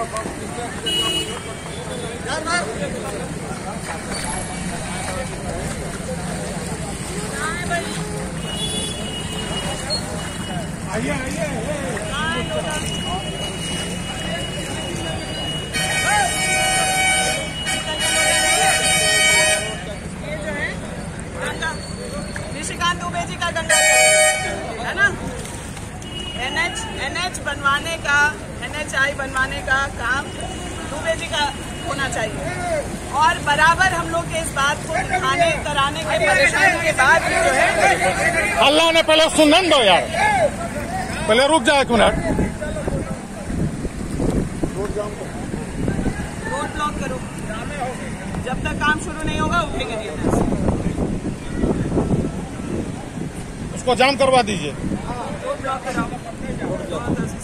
आइए निशिकांत दुबे जी का गंगा है ना। NH बनवाने का, NHI बनवाने का काम दुबे जी का होना चाहिए। और बराबर हम लोग के इस बात को दिखाने कराने के परेशानी के बाद जो है, अल्लाह ने पहले सुनने दो यार, पहले रुक जाए एक मिनट। रोड ब्लॉक करो, जब तक काम शुरू नहीं होगा उठेंगे नहीं। उसको जाम करवा दीजिए। रोड ब्लॉक कराओ।